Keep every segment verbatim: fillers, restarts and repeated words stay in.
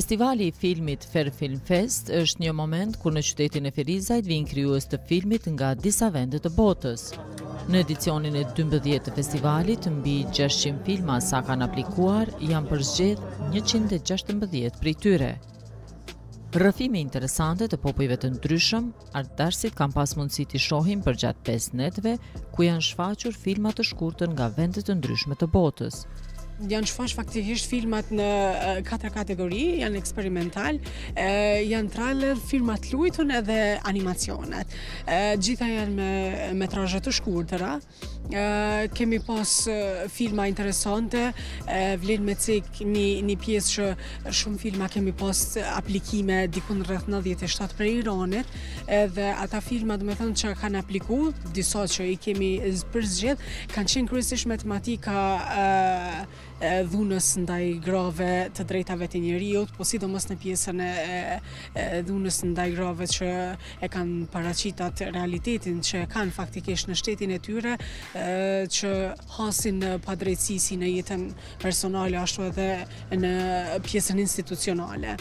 Festivali i filmit Fair Film Fest është një moment kur në qytetin e Ferizajt vijnë krijues të filmit nga disa vende të botës. Në edicionin e dymbëdhjetë të festivalit, mbi gjashtëqind filma sa kanë aplikuar, janë përzgjedhur njëqind e gjashtëmbëdhjetë prej tyre. Rrëfime interesante të popujve të ndryshëm, artdashësit kanë pas mundësi t'i shohin përgjatë pesë netëve, ku janë shfaqur filma të shkurtër nga vende të ndryshme të botës. Janë shfaq faktikisht filmat në katër kategori, janë eksperimental, janë trailer, filmat luajtur edhe animacionet. Gjitha janë me metrazhe të shkurtëra. Kemi pas filma interesante, vlen me cek një, një pjesë që shumë filma kemi pas aplikime dikun rreth nëntëdhjetë e shtatë prej Iranit, edhe ata filma do të thënë që kanë apliku, disa që i kemi përzgjedh, kanë qenë kryesisht me tematika dhunës ndaj grave, të drejtave të njerëzit, po sidomos në pjesën e, e dhunës ndaj grave që e kanë paraqitur realitetin që kanë faktikisht në shtetin e tyre, e, që hasin padrejtësi si në jetën personale ashtu edhe në pjesën institucionale.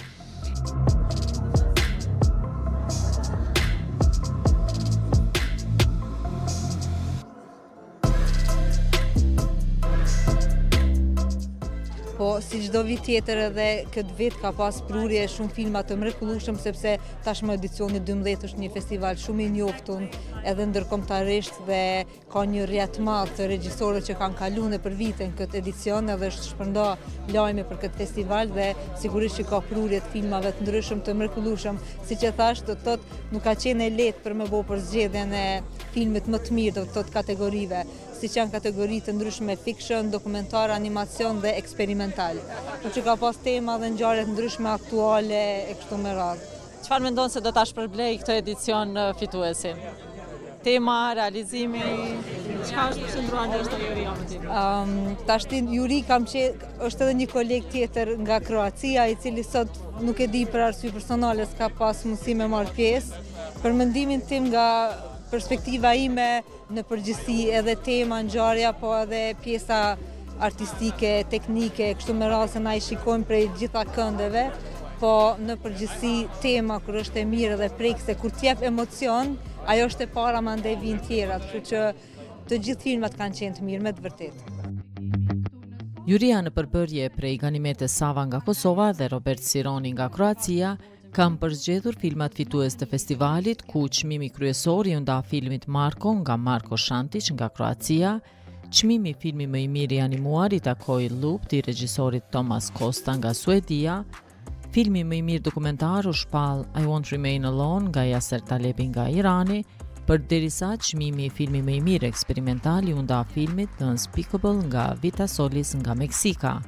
Po, si çdo vit tjetër edhe këtë vit ka pas prurje shumë filma të mrekullueshëm sepse tashmë edicioni dymbëdhjetë është një festival shumë i njohur edhe ndërkombëtarisht dhe ka një rrjet të madh të regjisorëve që kanë kaluar nëpër vitin këtë edicion edhe është shpërnda lajme për këtë festival dhe sigurisht që ka prurje të filmave të ndryshëm të mrekullueshëm, siç e thash, do të thotë nuk ka qenë e lehtë për me bëu përzgjedhjen e filmit më të mirë, do të thotë kategorive, siç janë kategori të ndryshme fiction, dokumentar, animacion dhe eksperimental. Por që ka pas tema dhe ngjarje të ndryshme aktuale e kështu me radhë. Çfarë mendon se do ta shpërblej këtë edicion fituesin? Tema, realizimi, çka është përqendruar ndoshta juria më tepër? Um, Tashti juri kam që është edhe një koleg tjetër nga Kroacia, i cili sot nuk e di për arsye personale s'ka pas mundësi me marr pjesë. Për mendimin tim nga perspektiva ime në përgjithësi edhe tema, ngjarja, po edhe pjesa artistike, teknike, kështu me radhë se na i shikojmë prej gjitha këndeve, po në përgjithësi tema kur është e mirë dhe prekse, kur t'jep emocion, ajo është e para mandej vijnë tjerat, kështu që të gjithë filmat kanë qenë të mirë me të vërtetë. Juria në përbërje prej Ganimete Sava nga Kosova dhe Robert Sironi nga Kroacia kam përzgjedhur filmat fitues të festivalit, ku çmimi kryesor i nda filmit Marko nga Marko Šantić nga Kroacia, çmimi filmi më i mirë i animuar i takoi Lupt i regjisorit Thomas Costa nga Suedia, filmi më i mirë dokumentar u shpall I Won't Remain Alone nga Yasser Talebi nga Irani, përderisa çmimi i filmi më i mirë eksperimental i nda filmit The Unspeakable nga Vita Solis nga Meksika.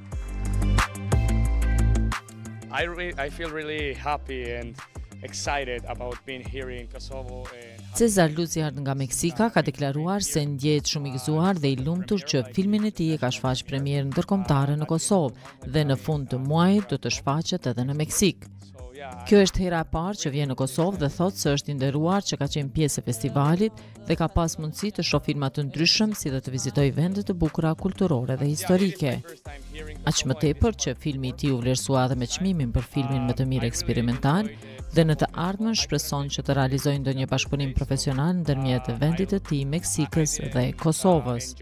I, re I feel really happy and excited about being here in Kosovo. Cezar Luziard nga Meksika ka deklaruar se ndjehet shumë i gëzuar dhe i lumtur që filmin e tij e ka shfaq premierën ndërkombëtare në Kosovë dhe në fund të muajit do të shfaqet edhe në Meksik. Kjo është hera e parë që vjen në Kosovë dhe thotë se është i nderuar që ka qenë pjesë e festivalit dhe ka pas mundësi të shohë filma të ndryshëm si dhe të vizitojë vende të bukura kulturore dhe historike. Aq më tepër që filmi i tij u vlerësua edhe me çmimin për filmin më të mirë eksperimental dhe në të ardhmen shpreson që të realizojë ndonjë bashkëpunim profesional ndërmjet vendit të tij Meksikës dhe Kosovës.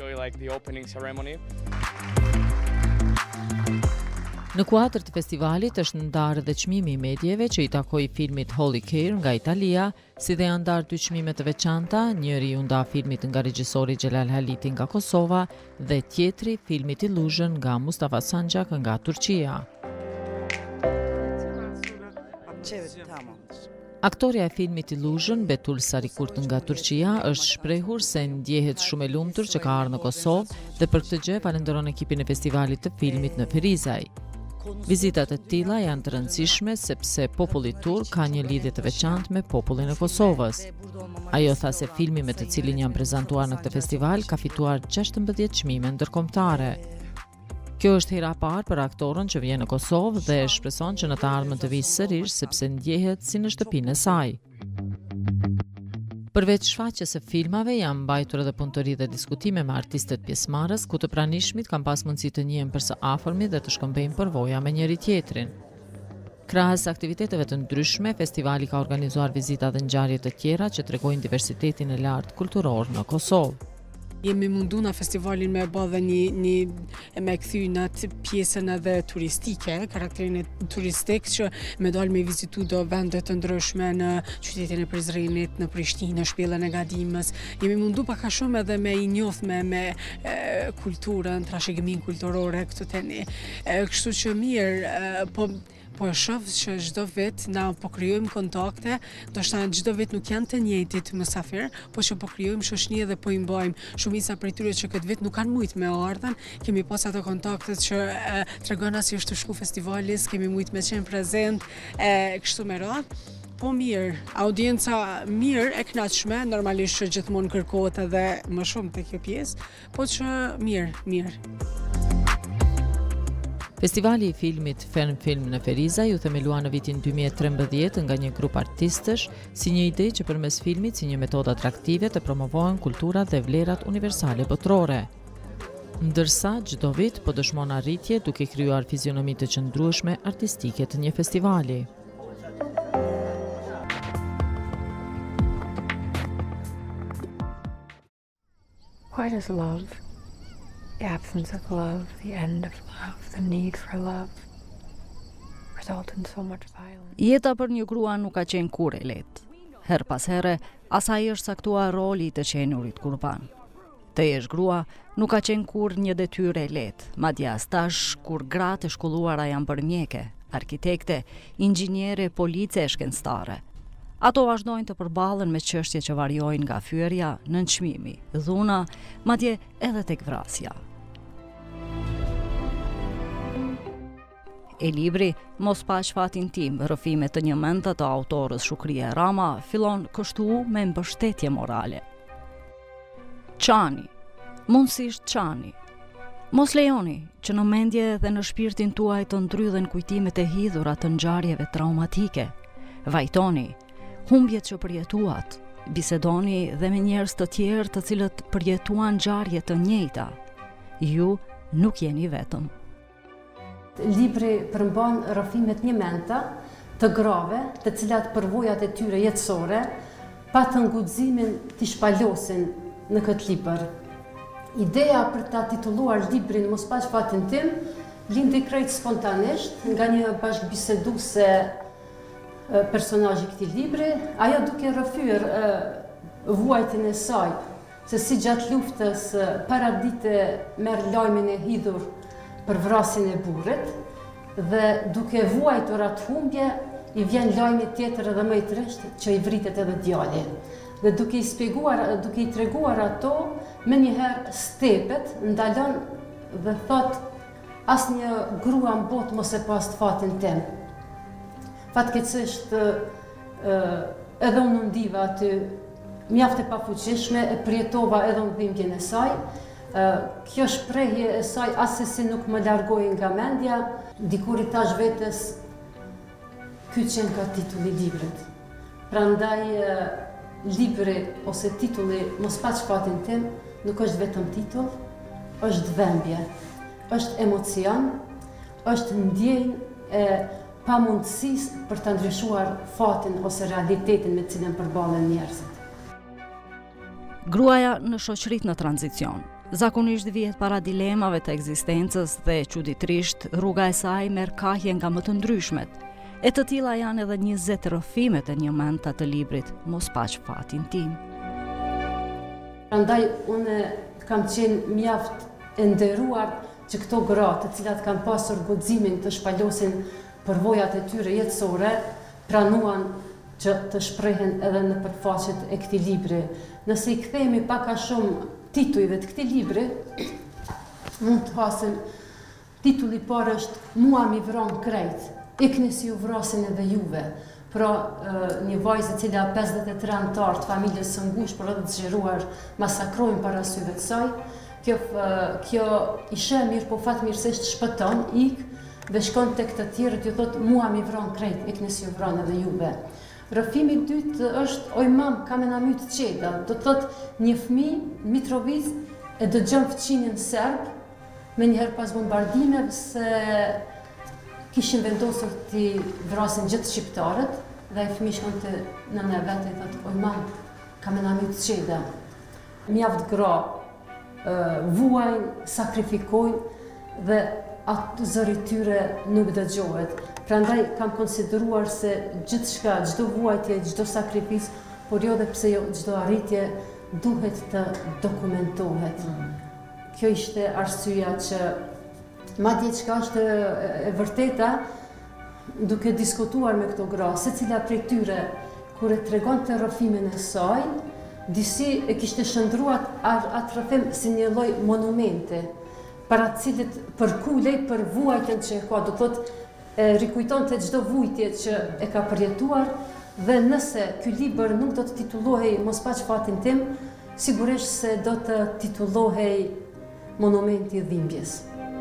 Në kuadër të festivalit është ndarë dhe çmimi i medieve që i takoi filmit Holy Care nga Italia, si dhe janë ndarë dy çmime të veçanta, njëri u nda filmit nga regjisori Xhelal Haliti nga Kosova dhe tjetri filmit Illusion nga Mustafa Sanjak nga Turqia. Aktoria e filmit Illusion, Betul Sarikurt nga Turqia, është shprehur se ndjehet shumë e lumtur që ka ardhur në Kosovë dhe për këtë gjë falenderon ekipin e festivalit të filmit në Ferizaj. Vizitat e tilla janë të rëndësishme sepse populli turk ka një lidhje të veçantë me popullin e Kosovës. Ajo tha se filmi me të cilin janë prezantuar në këtë festival ka fituar gjashtëmbëdhjetë çmime ndërkombëtare. Kjo është hera e parë për aktorën që vjen në Kosovë dhe shpreson që në të ardhmen të vijë sërish sepse ndjehet si në shtëpinë e saj. Përveç shfaqjes së filmave janë mbajtur edhe punëtori dhe diskutime me artistët pjesëmarrës, ku të pranishmit kanë pas mundësi të njihen për së afërmit dhe të shkëmbejnë përvoja me njëri tjetrin. Krahas aktiviteteve të ndryshme, festivali ka organizuar vizita dhe ngjarje të tjera që tregojnë diversitetin e lartë kulturor në Kosovë. Jemi mundu në festivalin me bë dhe një, një me këthy në atë pjesën edhe turistike, karakterin e turistik që me dalë me vizitu do vendet të ndryshme në qytetin e Prizrenit, në Prishtinë, në shpjellën e Gadimës. Jemi mundu paka shumë edhe me i njoth me, me e, kulturën, trashëgimin kulturore këtu tani. E, kështu që mirë, e, po Po e shoh që çdo vit na po krijojmë kontakte, ndoshta çdo vit nuk janë të njëjtit mysafir, po që po krijojmë shoqëni dhe po i mbajmë. Shumica prej tyre që këtë vit nuk kanë mujt me ardhen, kemi pas ato kontaktet që e, tregona si është të shku festivalis, kemi mujt me qenë prezent, e, kështu me radhë. Po mirë, audienca mirë e kënaqshme, normalisht që gjithmonë kërkohet edhe më shumë te kjo pjesë, po që mirë, mirë. Festivali i filmit Ferm Film në Feriza ju themelua në vitin dy mijë e trembëdhjetë nga një grup artistësh si një ide që përmes filmit si një metodë atraktive të promovohen kulturat dhe vlerat universale botërore. Ndërsa çdo vit po dëshmon arritje duke krijuar fizionomi të qëndrueshme artistike të një festivali. Why does love, the absence of love, the end of love, the need for love, result in so much violence? Jeta për një grua nuk ka qenë kur e lehtë. Her pas here, asaj është saktuar roli i të qenurit kurban. Të jesh grua nuk ka qenë kur një detyrë e lehtë, madje as tash kur gratë e shkolluara janë bërë mjeke, arkitekte, inxhiniere, police e shkencëtare. Ato vazhdojnë të përballen me çështje që variojnë nga fyerja, nënçmimi, dhuna, madje edhe tek vrasja. E libri Mos pa shfatin tim, rrëfime të një mendë të autorës Shukria Rama, fillon kështu me mbështetje morale. Çani, mundësisht çani. Mos lejoni që në mendje dhe në shpirtin tuaj të ndrydhen kujtimet e hidhura të ngjarjeve traumatike. Vajtoni humbjet që përjetuat, bisedoni dhe me njerëz të tjerë të cilët përjetuan ngjarje të njëjta. Ju nuk jeni vetëm. Libri përmban rrëfimet një menta të grave, të cilat përvojat e tyre jetësore, pa të nguximin t'i shpalosin në këtë libër. Ideja për ta titulluar librin Mos pa shfatin tim lindi krejt spontanisht nga një bashkëbiseduese personazhi i këtij libri, ajo duke rrëfyer vuajtjen e saj, se si gjatë luftës para dite merr lajmin e hidhur për vrasjen e burrit dhe duke vuajtur atë humbje i vjen lajmi tjetër edhe më i tresht që i vritet edhe djali. Dhe duke i shpjeguar, duke i treguar ato, menjëherë stepet ndalon dhe thot asnjë grua në botë mos e pas fatin tim. Fatkeqësisht edhe unë ndiva aty mjaft e pafuqishme, e përjetova edhe unë dhimbjen e saj. Kjo shprehje e saj asesi nuk më largoi nga mendja, dikur i thash vetes ky qenë ka titulli i librit. Prandaj libri ose titulli Mos pa shfatin tim nuk është vetëm titull, është dhembje, është emocion, është ndjenjë e pamundësisë për të ndryshuar fatin ose realitetin me cilën përballen njerëzit. Gruaja në shoqëritë në tranzicion. Zakonisht vihet para dilemave të ekzistencës dhe çuditërisht rruga e saj merr kahje nga më të ndryshmet. E të tilla janë edhe njëzet rrëfimet e një menta të librit Mos pa shfatin tim. Prandaj unë kam qenë mjaft e nderuar që këto gra të cilat kanë pasur guximin të shpalosin përvojat e tyre jetësore, pranuan që të shprehen edhe në përfaqet e këtij libri. Nëse i kthehemi pak a shumë titujve të këtij libri, mund të hasim titulli i parë është Mua mi vron krejt, ikni si u vrasin edhe juve. Pra një vajzë e cila pesëdhjetë e tre anëtar të familjes së ngushtë por edhe të zgjeruar masakrohen para syve të saj. Kjo kjo i sheh mirë, po fatmirësisht shpëton, ik dhe shkon tek të tjerët, ju thot mua mi vron krejt, ikni si u vron edhe juve. Rrëfimi i dytë është oj mam, kam e na myt qeta, do të thot një fëmijë Mitrovic e dëgjon fëmijën serb menjëherë pas bombardimeve se kishin vendosur të vrasin gjithë shqiptarët, dhe e fëmijë shkon të nëna e vetë e thotë, oj mam, kam e nami të qeda. Mjaft gra, vuajnë, sakrifikojnë dhe atë zëri tyre nuk dëgjohet. Prandaj kam konsideruar se gjithë shka, gjdo vuajtje, gjdo sakrifis, por jo dhe pse jo gjdo arritje duhet të dokumentohet. Kjo ishte arsyeja që madje çka është e vërteta, duke diskutuar me këto gra, se cila prej tyre, kur e tregon të rrëfimin e saj, disi e kishte shëndruat atë rrëfim si një lloj monumente, para cilit përkulej për vuajtjen që e ka, do thotë e rikujton të çdo vujtje që e ka përjetuar, dhe nëse ky libër nuk do të titullohej Mos paq fatin tim, sigurisht se do të titullohej Monumenti i dhimbjes.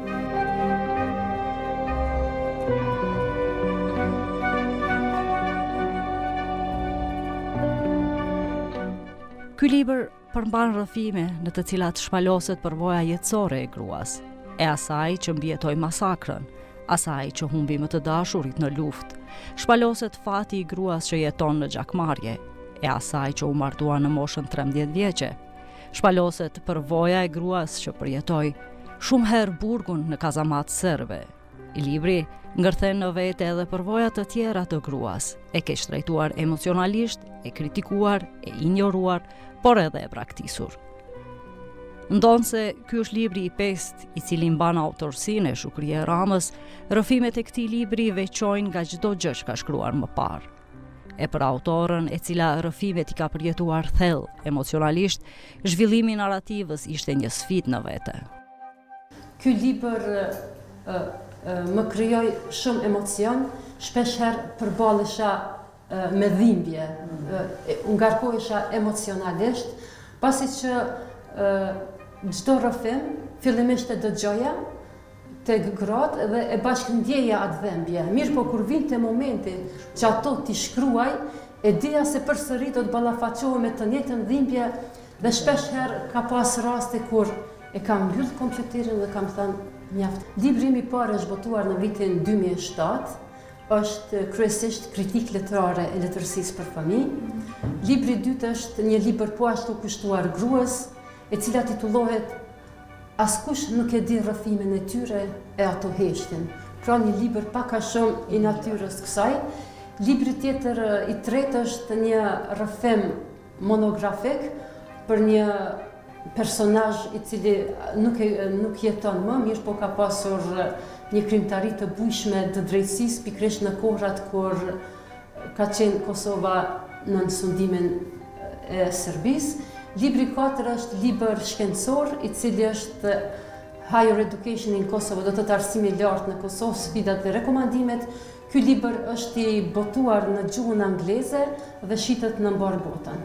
Ky libër përmban rrëfime në të cilat shpaloset përvoja jetësore e gruas, e asaj që mbjetoi masakrën, asaj që humbi më të dashurit në luftë, shpaloset fati i gruas që jeton në gjakmarrje, e asaj që u martua në moshën trembëdhjetë vjeçe, shpaloset përvoja e gruas që përjetoi shumë herë burgun në kazamat serbe. I libri ngërthen në vete edhe përvojat të tjera të gruas, e keq trajtuar emocionalisht, e kritikuar, e injoruar, por edhe e praktisur. Ndonë se ky është libri i pestë i cili mban autorsinë e Shukrie Ramës, rrëfimet e këtij libri veçojnë nga çdo gjë që ka shkruar më parë. E për autorën e cila rrëfimet i ka përjetuar thellë emocionalisht, zhvillimi i narrativës ishte një sfidë në vete. Ky libër uh, më krijoi shumë emocion, shpesh herë përballesha me dhimbje, u ngarkohesha emocionalisht, pasi që çdo rrëfim fillimisht e dëgjoja tek gratë dhe e bashkëndjeja atë dhimbje. Mirë po kur vinte momenti që ato t'i shkruaj, e dija se përsëri do të ballafaqohem me të njëjtën dhimbje dhe shpesh herë ka pas raste kur e kam mbyll kompjuterin dhe kam thënë mjaft. Libri im i parë është botuar në vitin dy mijë e shtatë, është kryesisht kritik letrare e letërsisë për fëmijë. Libri i dytë është një libër po ashtu kushtuar gruas, e cila titullohet Askush nuk e di rrëfimin e tyre e ato heshtin. Pra një libër pak a shumë i natyrës kësaj. Libri tjetër i tretë është një rrëfim monografik për një personazh i cili nuk e, nuk jeton më, mirë po ka pasur një krimtari të bujshme të drejtësisë, pikërisht në kohrat kur ka qenë Kosova në sundimin e Serbisë. Libri katër është libër shkencor, i cili është Higher Education in Kosovo, do të thotë arsimi i lartë në Kosovë, sfidat dhe rekomandimet. Ky libër është i botuar në gjuhën angleze dhe shitet në mbar botën.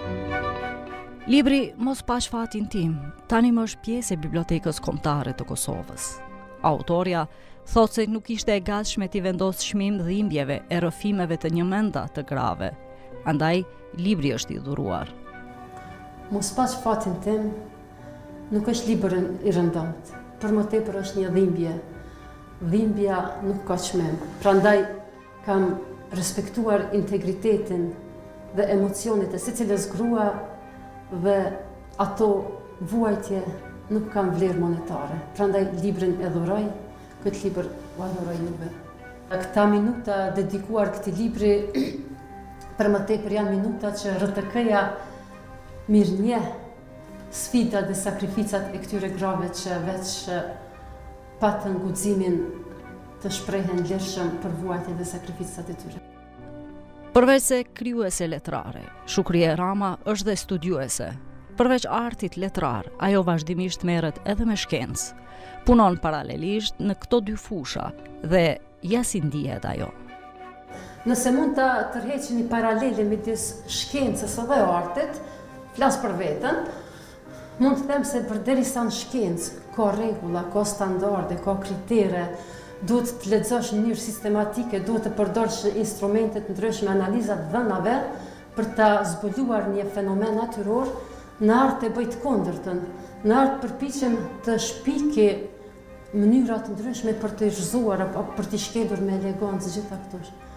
Libri Mos paq fatin tim tani më është pjesë e Bibliotekës Kombëtare të Kosovës. Autorja thotë se nuk ishte e gatshme t'i vendos çmim dhimbjeve e rrëfimeve të njëmenda të grave. Andaj libri është i dhuruar. Mos paq fatin tim nuk është libër i rëndomt, për më tepër është një dhimbje. Dhimbja nuk ka çmim. Prandaj kam respektuar integritetin dhe emocionet e secilës grua dhe ato vuajtje nuk kam vlerë monetare. Prandaj librin e dhuroj, këtë libër u adhuroj juve. Këta minuta dedikuar këtij libri për më tepër janë minuta që R T K-ja mirë njeh sfidat dhe sakrificat e këtyre grave që veç patën guximin të shprehen lirshëm për vuajtjen dhe sakrificat e tyre. Përveç se krijuese letrare, Shukrie Rama është dhe studiuese. Përveç artit letrar, ajo vazhdimisht merret edhe me shkencë. Punon paralelisht në këto dy fusha dhe ja si ndihet ajo. Nëse mund ta tërheqë një paralele midis shkencës dhe artit, flas për veten, mund të them se përderisa në shkencë ka rregulla, ka standarde, ka kritere, duhet të lexosh në mënyrë sistematike, duhet të përdorësh instrumente të ndryshme, analiza të dhënave për ta zbuluar një fenomen natyror. Në art e bëj të kundërtën. Në art përpiqem të shpiki mënyra të ndryshme për të zhzuar apo për të shkelur me elegancë gjitha këto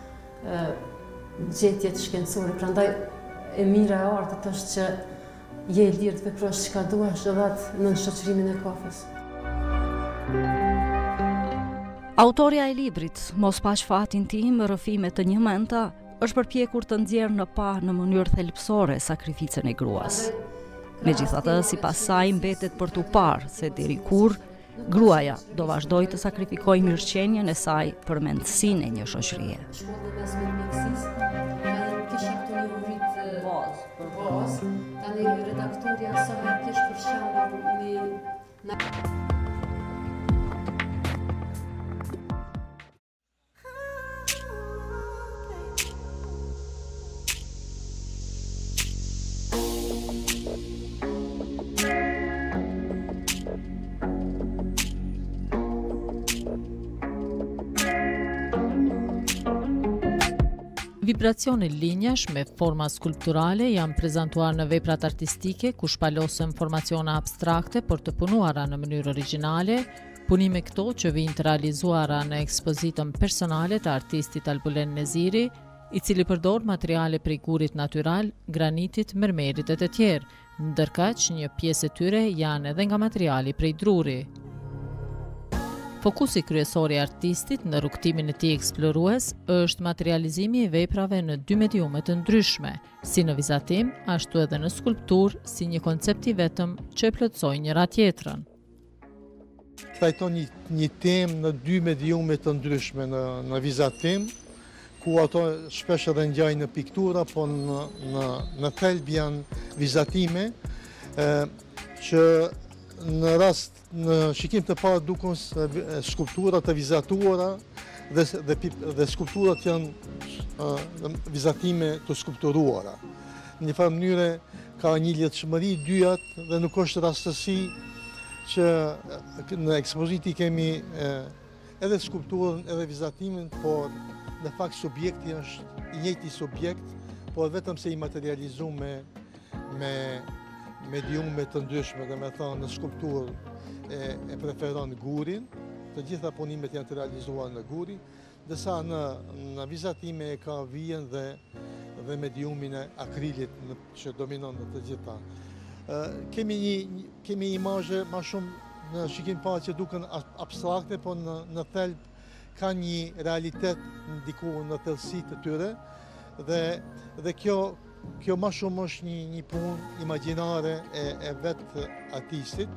gjetjet shkencore. Prandaj e mira e artit është që je i lirë të veprosh çka duash edhe atë në shoqërimin e kafës. Autoria e librit Mos pash fatin tim, rrëfime të një menta, është përpjekur të nxjerrë në pa në mënyrë thelbësore sakrificën e gruas. Megjithatë, sipas saj mbetet për t'u parë se deri kur gruaja do vazhdoj të sakrifikoj mirëqenjen e saj për mendësinë e një shoqërie. Tani redaktorja sa më kesh për shembull me Vibracione linjash me forma skulpturale janë prezantuar në veprat artistike ku shpalosën formacione abstrakte për të punuara në mënyrë origjinale, punime këto që vijnë të realizuara në ekspozitën personale të artistit Albulen Neziri, i cili përdor materiale prej gurit natyral, granitit, mermerit e të tjerë, ndërkaq një pjesë e tyre janë edhe nga materiali prej druri. Fokusi kryesor i artistit në rrugtimin e tij eksplorues është materializimi i veprave në dy mediume të ndryshme, si në vizatim, ashtu edhe në skulpturë, si një koncept i vetëm që e plotësoi njëra tjetrën. Trajton një, një temë në dy mediume të ndryshme në, në vizatim, ku ato shpesh edhe ngjajnë në piktura, po në, në, në thelb janë vizatime, e, që në rast në shikim të parë dukun skulpturat të vizatuara dhe, dhe, dhe skulpturat janë uh, vizatime të skulpturuara. Në një farë mënyre ka një lidhshmëri dyjat dhe nuk është rastësi që në ekspoziti kemi uh, edhe skulpturën edhe vizatimin, por në fakt subjekti është i njëjti subjekt, por vetëm se i materializu me, me mediume të ndryshme, dhe me thënë në skulpturë e, e preferon gurin, të gjitha punimet janë të realizuar në guri, dësa në, në vizatime e ka vijen dhe, dhe mediumin e akrilit në, që dominon në të gjitha. E, kemi një, kemi imazhe ma shumë në shikim pa që duken abstrakte, po në, në thelb ka një realitet ndiku në thellësi të tyre, dhe, dhe kjo Kjo ma shumë është një, një punë imagjinare e, e vetë artistit.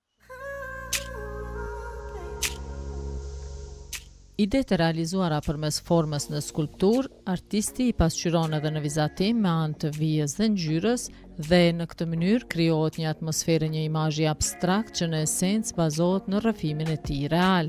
Idetë e realizuara përmes formës në skulpturë, artisti i pasqyron edhe në vizatim me anë të vijës dhe ngjyrës dhe në këtë mënyrë krijohet një atmosferë, një imazhi abstrakt që në esencë bazohet në rrëfimin e tij real.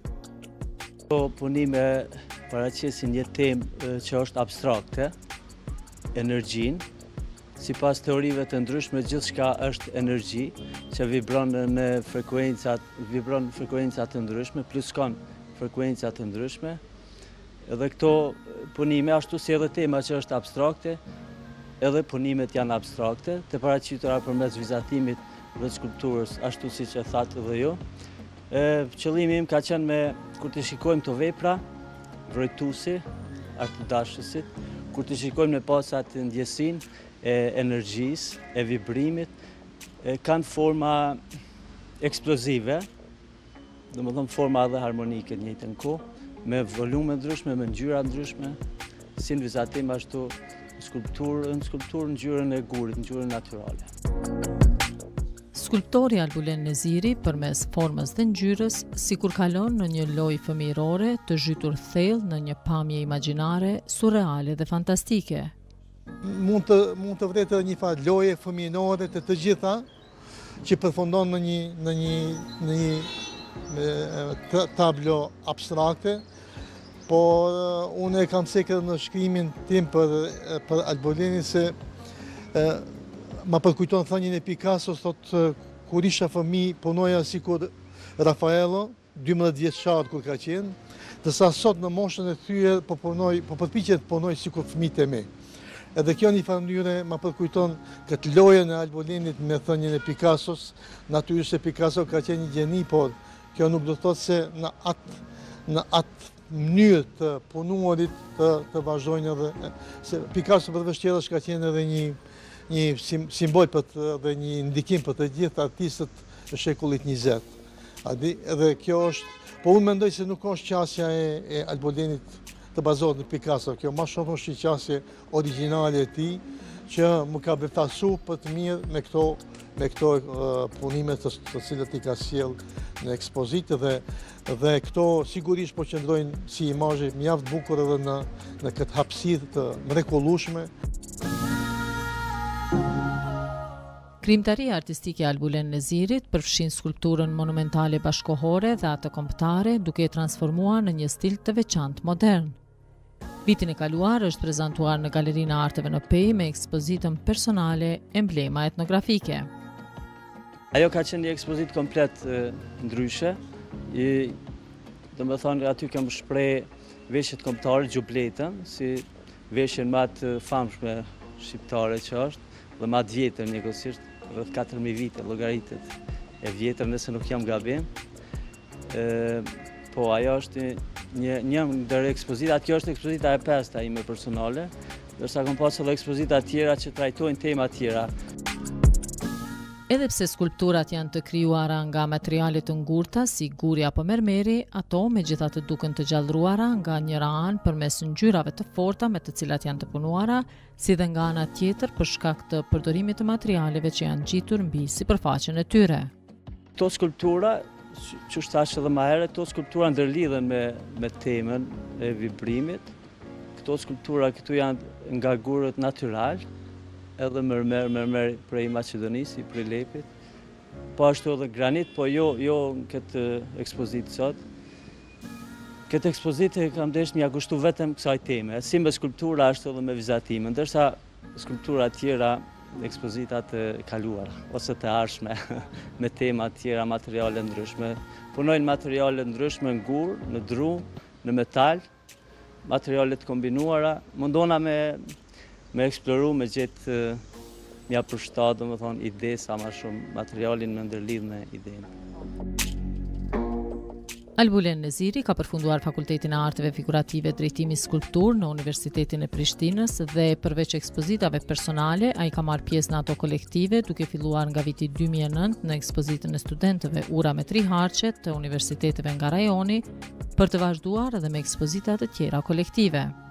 Këto punime paraqesin një temë që është abstrakte, energjin, si pas teorive të ndryshme, gjithçka është energji që vibron në frekuencat, vibron frekuencat të ndryshme, plus kanë frekuencat të ndryshme. Edhe këto punime, ashtu si edhe tema që është abstrakte, edhe punimet janë abstrakte, të paraqitura përmes vizatimit dhe skulpturës, ashtu si që thatë edhe jo. Qëllimi im ka qenë me, kur të shikojmë të vepra, vrojtuesi, artdashësit, kur të shikojmë në pasat ndjesin e energjisë, e vibrimit, e kanë forma eksplozive, dhe më thëmë forma edhe harmonike në njëjtën kohë, me volume ndryshme, me ngjyra ndryshme, si në vizatim ashtu skulpturë, në skulpturë ngjyrën e gurit, ngjyrën natyrale. Skulptori Albulen Neziri, përmes formës dhe ngjyrës, sikur kalon në një lojë fëmijërore të zhytur thellë në një pamje imagjinare, surreale dhe fantastike. Mund të, mund të vretë një farë loje fëmijërore të të gjitha, që përfundon në një, në një, në një tablo abstrakte, por unë e kam sekër në shkrimin tim për, për Albulenin se ma përkujton thënien e Picasso, thot kur isha fëmijë punoja sikur Rafaello, dymbëdhjetë vjeçar kur ka qenë, dërsa sot në moshën e thyer po punoj, po përpiqet të punoj sikur fëmijët e mi. Edhe kjo një farë mënyre ma përkujton këtë lojën e Albulenit me thënien e Picassos, natyrisht se Picasso ka qenë një gjeni, por Kjo nuk do të thotë se në atë në atë mënyrë të punuarit të, të vazhdojnë edhe, se Picasso për vështjera ka qenë edhe një, një simbol për të, dhe një ndikim për të gjithë artistët e shekullit njëzet. Edhe kjo është, po unë mendoj se nuk është qasja e, e Albolenit të bazohet në Picasso, kjo ma shumë është një qasje originale e ti, që më ka beftasu për të mirë me këto, me këto uh, punimet të, të cilët i ka sjell në ekspozitë dhe, dhe këto sigurisht po qëndrojnë si imazhe mjaft bukur edhe në, në këtë hapësirë të mrekullueshme. Krijimtaria artistike e Albulen Nezirit përfshin skulpturën monumentale bashkohore dhe atë kombëtare, duke e transformuar në një stil të veçantë modern. Vitin e kaluar është prezantuar në Galerinë e Arteve në Pej me ekspozitën personale Emblema etnografike. Ajo ka qenë një ekspozitë komplet e, ndryshe. I, do më thonë, aty kam shpreh veshjet kombëtare, gjubletën, si veshjen më të famshme shqiptare që është, dhe më të vjetër njëkohësisht, rreth katër mijë vite, llogaritet e vjetër nëse nuk jam gabim. E, po ajo është një një ndër ekspozita, kjo është ekspozita e pesta ime personale, ndërsa kam pasur edhe ekspozita tjera që trajtojnë tema tjera. Edhe pse skulpturat janë të krijuara nga materiale të ngurta si guri apo mermeri, ato megjithatë duken të gjallëruara nga njëra anë përmes ngjyrave të forta me të cilat janë të punuara, si dhe nga ana tjetër për shkak të përdorimit të materialeve që janë gjitur mbi sipërfaqen e tyre. Këto skulptura, që thash edhe më herët, këto skulptura ndërlidhen me me temën e vibrimit. Këto skulptura këtu janë nga gurët natyral, edhe mërmer, mërmer prej Maqedonisë, prej Lepit. Po ashtu edhe granit, po jo, jo në këtë ekspozitë sot. Këtë ekspozitë kam desh m'ja kushtu vetëm kësaj teme, si me skulptura ashtu edhe me vizatime, ndërsa skulptura tjera, ekspozitat e kaluara, ose të ardhshme, me tema tjera, materiale ndryshme. Punojnë materiale ndryshme në gur, në dru, në metal, materiale të kombinuara, mundona me me eksploru, me gjithë mja përshtat, do më thonë, ide sa ma shumë materialin me ndërlidh me idenë. Albulen Neziri ka përfunduar Fakultetin e Arteve Figurative Drejtimi Skulptur në Universitetin e Prishtinës dhe përveç ekspozitave personale, ai ka marrë pjesë në ato kolektive, duke filluar nga viti dy mijë e nëntë në ekspozitën e studentëve Ura me tri harqe të universiteteve nga rajoni, për të vazhduar edhe me ekspozita të tjera kolektive.